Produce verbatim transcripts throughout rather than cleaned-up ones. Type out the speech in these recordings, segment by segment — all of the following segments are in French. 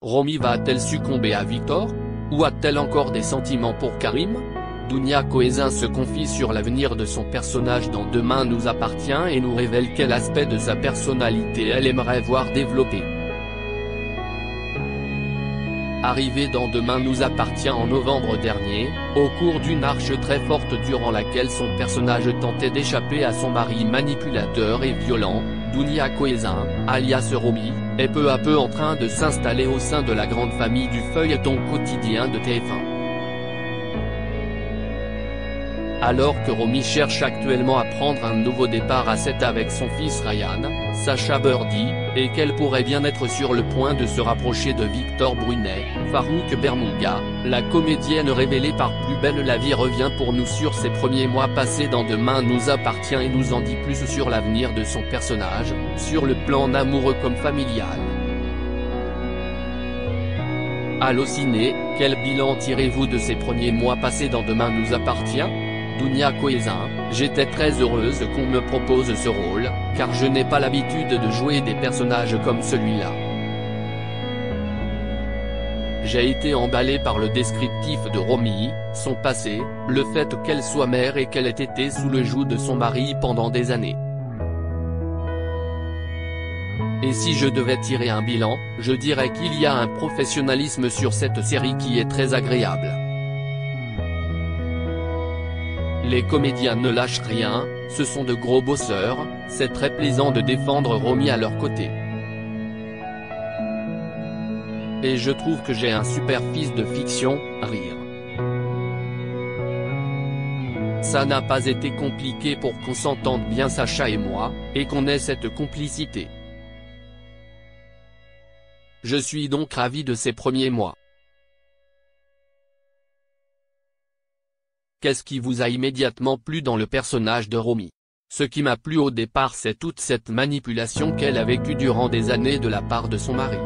Romy va-t-elle succomber à Victor? Ou a-t-elle encore des sentiments pour Karim? Dounia Cohézin se confie sur l'avenir de son personnage dans Demain nous appartient et nous révèle quel aspect de sa personnalité elle aimerait voir développer. Arrivé dans Demain nous appartient en novembre dernier, au cours d'une arche très forte durant laquelle son personnage tentait d'échapper à son mari manipulateur et violent, Dounia Cohézin, alias Romy, est peu à peu en train de s'installer au sein de la grande famille du feuilleton quotidien de T F un. Alors que Romy cherche actuellement à prendre un nouveau départ à sept avec son fils Ryan, Sacha Birdie, et qu'elle pourrait bien être sur le point de se rapprocher de Victor Brunet, Farouk Bermouga, la comédienne révélée par Plus belle la vie revient pour nous sur ses premiers mois passés dans Demain nous appartient et nous en dit plus sur l'avenir de son personnage, sur le plan amoureux comme familial. Allociné, quel bilan tirez-vous de ces premiers mois passés dans Demain nous appartient? Dounia Cohézin, j'étais très heureuse qu'on me propose ce rôle, car je n'ai pas l'habitude de jouer des personnages comme celui-là. J'ai été emballée par le descriptif de Romy, son passé, le fait qu'elle soit mère et qu'elle ait été sous le joug de son mari pendant des années. Et si je devais tirer un bilan, je dirais qu'il y a un professionnalisme sur cette série qui est très agréable. Les comédiens ne lâchent rien, ce sont de gros bosseurs, c'est très plaisant de défendre Romy à leur côté. Et je trouve que j'ai un super fils de fiction, rire. Ça n'a pas été compliqué pour qu'on s'entende bien Sacha et moi, et qu'on ait cette complicité. Je suis donc ravi de ces premiers mois. Qu'est-ce qui vous a immédiatement plu dans le personnage de Romy? Ce qui m'a plu au départ c'est toute cette manipulation qu'elle a vécue durant des années de la part de son mari.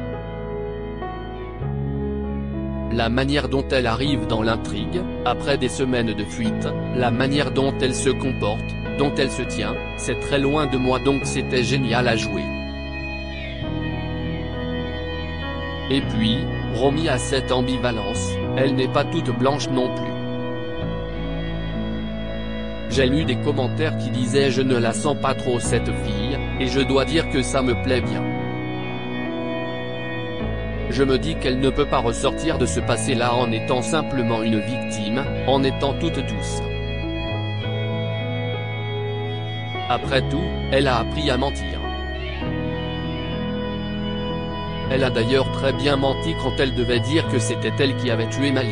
La manière dont elle arrive dans l'intrigue, après des semaines de fuite, la manière dont elle se comporte, dont elle se tient, c'est très loin de moi donc c'était génial à jouer. Et puis, Romy a cette ambivalence, elle n'est pas toute blanche non plus. J'ai lu des commentaires qui disaient je ne la sens pas trop cette fille, et je dois dire que ça me plaît bien. Je me dis qu'elle ne peut pas ressortir de ce passé-là en étant simplement une victime, en étant toute douce. Après tout, elle a appris à mentir. Elle a d'ailleurs très bien menti quand elle devait dire que c'était elle qui avait tué Malik.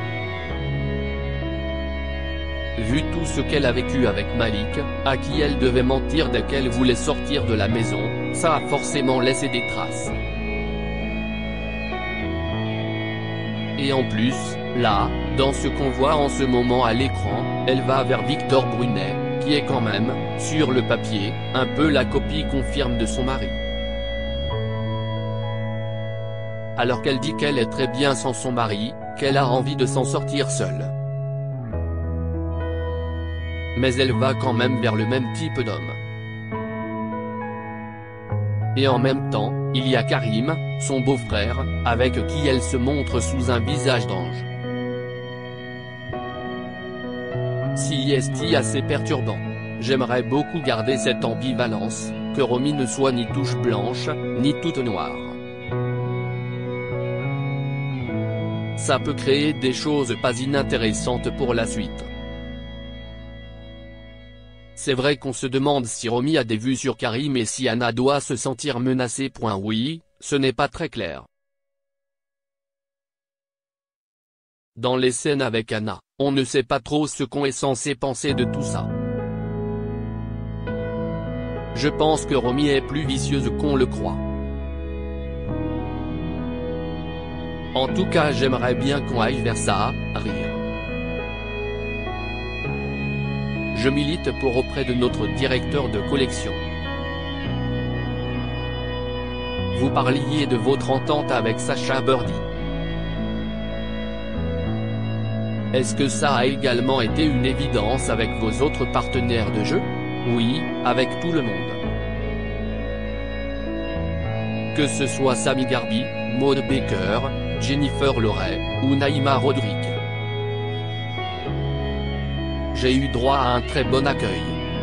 Vu tout ce qu'elle a vécu avec Malik, à qui elle devait mentir dès qu'elle voulait sortir de la maison, ça a forcément laissé des traces. Et en plus, là, dans ce qu'on voit en ce moment à l'écran, elle va vers Victor Brunet, qui est quand même, sur le papier, un peu la copie confirme de son mari. Alors qu'elle dit qu'elle est très bien sans son mari, qu'elle a envie de s'en sortir seule. Mais elle va quand même vers le même type d'homme. Et en même temps, il y a Karim, son beau-frère, avec qui elle se montre sous un visage d'ange. Si est assez perturbant. J'aimerais beaucoup garder cette ambivalence, que Romy ne soit ni touche blanche, ni toute noire. Ça peut créer des choses pas inintéressantes pour la suite. C'est vrai qu'on se demande si Romy a des vues sur Karim et si Anna doit se sentir menacée. Oui, ce n'est pas très clair. Dans les scènes avec Anna, on ne sait pas trop ce qu'on est censé penser de tout ça. Je pense que Romy est plus vicieuse qu'on le croit. En tout cas j'aimerais bien qu'on aille vers ça, rire. Je milite pour auprès de notre directeur de collection. Vous parliez de votre entente avec Sacha Birdie. Est-ce que ça a également été une évidence avec vos autres partenaires de jeu? Oui, avec tout le monde. Que ce soit Sami Garbi, Maud Baker, Jennifer Loret, ou Naïma Rodrigue. J'ai eu droit à un très bon accueil.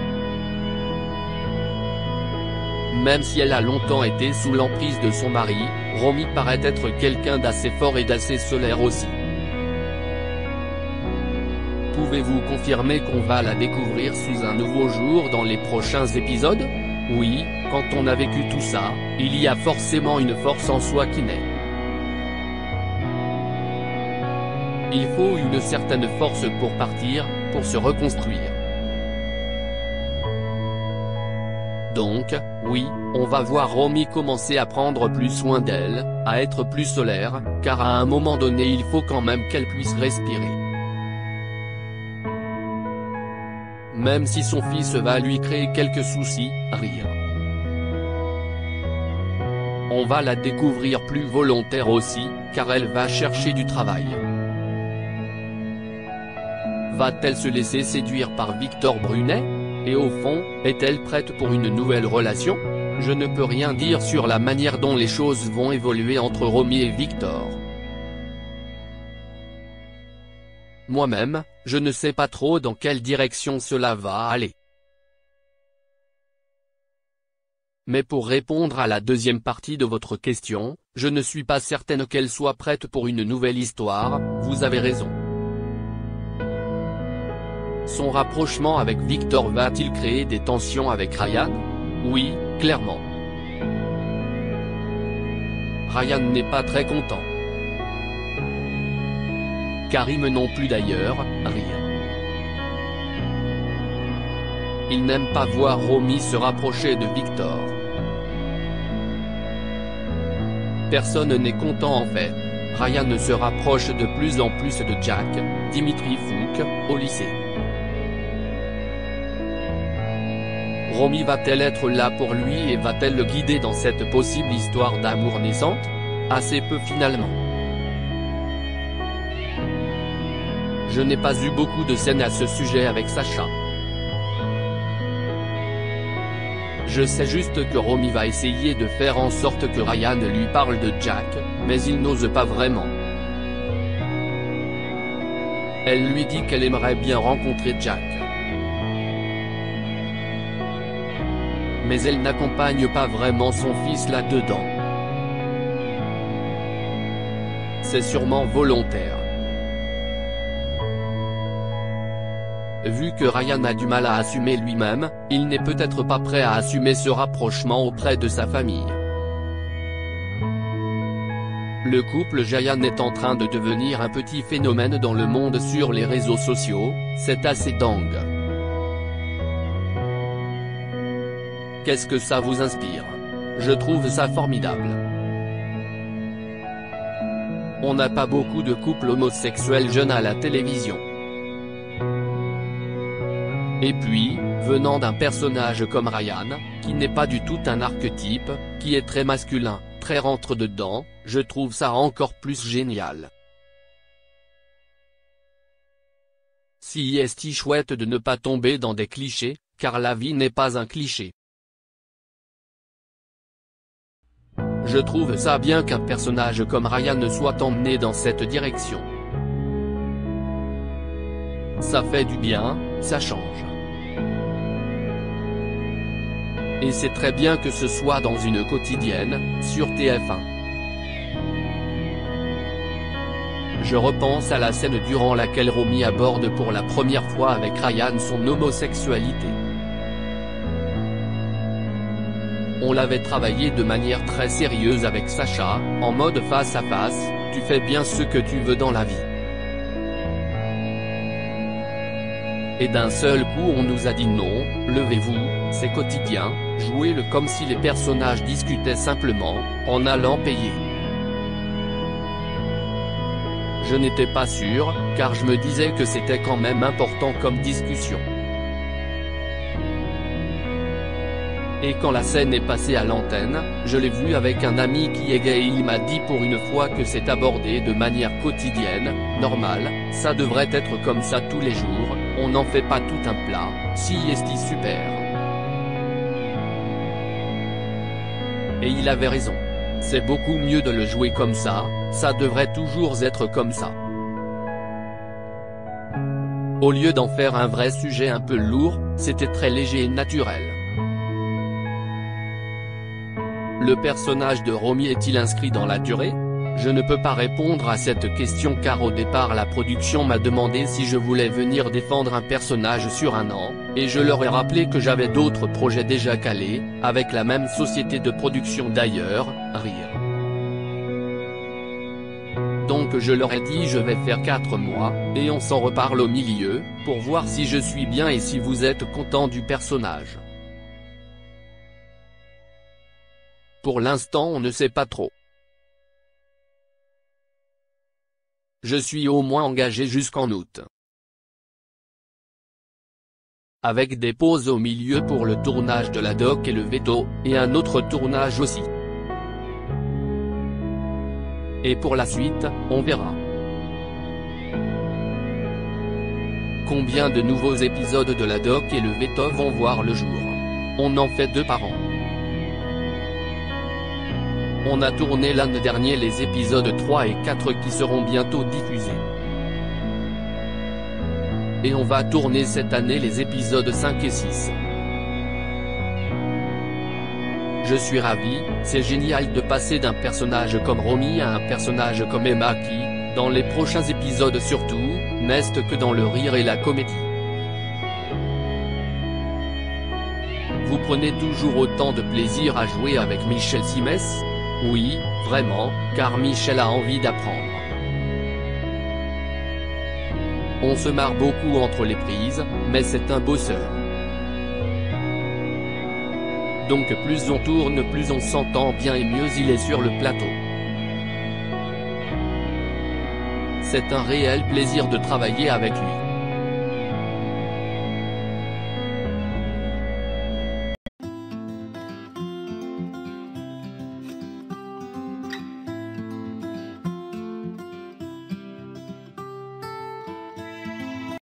Même si elle a longtemps été sous l'emprise de son mari, Romy paraît être quelqu'un d'assez fort et d'assez solaire aussi. Pouvez-vous confirmer qu'on va la découvrir sous un nouveau jour dans les prochains épisodes? Oui, quand on a vécu tout ça, il y a forcément une force en soi qui naît. Il faut une certaine force pour partir, pour se reconstruire. Donc, oui, on va voir Romy commencer à prendre plus soin d'elle, à être plus solaire, car à un moment donné il faut quand même qu'elle puisse respirer. Même si son fils va lui créer quelques soucis, rire. On va la découvrir plus volontaire aussi, car elle va chercher du travail. Va-t-elle se laisser séduire par Victor Brunet? Et au fond, est-elle prête pour une nouvelle relation? Je ne peux rien dire sur la manière dont les choses vont évoluer entre Romy et Victor. Moi-même, je ne sais pas trop dans quelle direction cela va aller. Mais pour répondre à la deuxième partie de votre question, je ne suis pas certaine qu'elle soit prête pour une nouvelle histoire, vous avez raison. Son rapprochement avec Victor va-t-il créer des tensions avec Ryan? Oui, clairement. Ryan n'est pas très content. Karim non plus d'ailleurs, rire. Il n'aime pas voir Romy se rapprocher de Victor. Personne n'est content en fait. Ryan se rapproche de plus en plus de Jack, Dimitri Fouk, au lycée. Romy va-t-elle être là pour lui et va-t-elle le guider dans cette possible histoire d'amour naissante? Assez peu finalement. Je n'ai pas eu beaucoup de scènes à ce sujet avec Sacha. Je sais juste que Romy va essayer de faire en sorte que Ryan lui parle de Jack, mais il n'ose pas vraiment. Elle lui dit qu'elle aimerait bien rencontrer Jack. Mais elle n'accompagne pas vraiment son fils là-dedans. C'est sûrement volontaire. Vu que Ryan a du mal à assumer lui-même, il n'est peut-être pas prêt à assumer ce rapprochement auprès de sa famille. Le couple Jayan est en train de devenir un petit phénomène dans le monde sur les réseaux sociaux, c'est assez dingue. Qu'est-ce que ça vous inspire? Je trouve ça formidable. On n'a pas beaucoup de couples homosexuels jeunes à la télévision. Et puis, venant d'un personnage comme Ryan, qui n'est pas du tout un archétype, qui est très masculin, très rentre-dedans, je trouve ça encore plus génial. Si est chouette de ne pas tomber dans des clichés, car la vie n'est pas un cliché. Je trouve ça bien qu'un personnage comme Ryan soit emmené dans cette direction. Ça fait du bien, ça change. Et c'est très bien que ce soit dans une quotidienne, sur T F un. Je repense à la scène durant laquelle Romy aborde pour la première fois avec Ryan son homosexualité. On l'avait travaillé de manière très sérieuse avec Sacha, en mode face à face, tu fais bien ce que tu veux dans la vie. Et d'un seul coup on nous a dit non, levez-vous, c'est quotidien, jouez-le comme si les personnages discutaient simplement, en allant payer. Je n'étais pas sûr, car je me disais que c'était quand même important comme discussion. Et quand la scène est passée à l'antenne, je l'ai vu avec un ami qui est gay et il m'a dit pour une fois que c'est abordé de manière quotidienne, normale, ça devrait être comme ça tous les jours, on n'en fait pas tout un plat, si est-il super. Et il avait raison. C'est beaucoup mieux de le jouer comme ça, ça devrait toujours être comme ça. Au lieu d'en faire un vrai sujet un peu lourd, c'était très léger et naturel. Le personnage de Romy est-il inscrit dans la durée? Je ne peux pas répondre à cette question car au départ la production m'a demandé si je voulais venir défendre un personnage sur un an, et je leur ai rappelé que j'avais d'autres projets déjà calés, avec la même société de production d'ailleurs, Rire. Donc je leur ai dit je vais faire quatre mois, et on s'en reparle au milieu, pour voir si je suis bien et si vous êtes content du personnage. Pour l'instant on ne sait pas trop. Je suis au moins engagé jusqu'en août. Avec des pauses au milieu pour le tournage de la doc et le veto, et un autre tournage aussi. Et pour la suite, on verra. Combien de nouveaux épisodes de la doc et le veto vont voir le jour? On en fait deux par an. On a tourné l'an dernier les épisodes trois et quatre qui seront bientôt diffusés. Et on va tourner cette année les épisodes cinq et six. Je suis ravi, c'est génial de passer d'un personnage comme Romy à un personnage comme Emma qui, dans les prochains épisodes surtout, n'est que dans le rire et la comédie. Vous prenez toujours autant de plaisir à jouer avec Michel Simès? Oui, vraiment, car Michel a envie d'apprendre. On se marre beaucoup entre les prises, mais c'est un bosseur. Donc plus on tourne plus on s'entend bien et mieux il est sur le plateau. C'est un réel plaisir de travailler avec lui.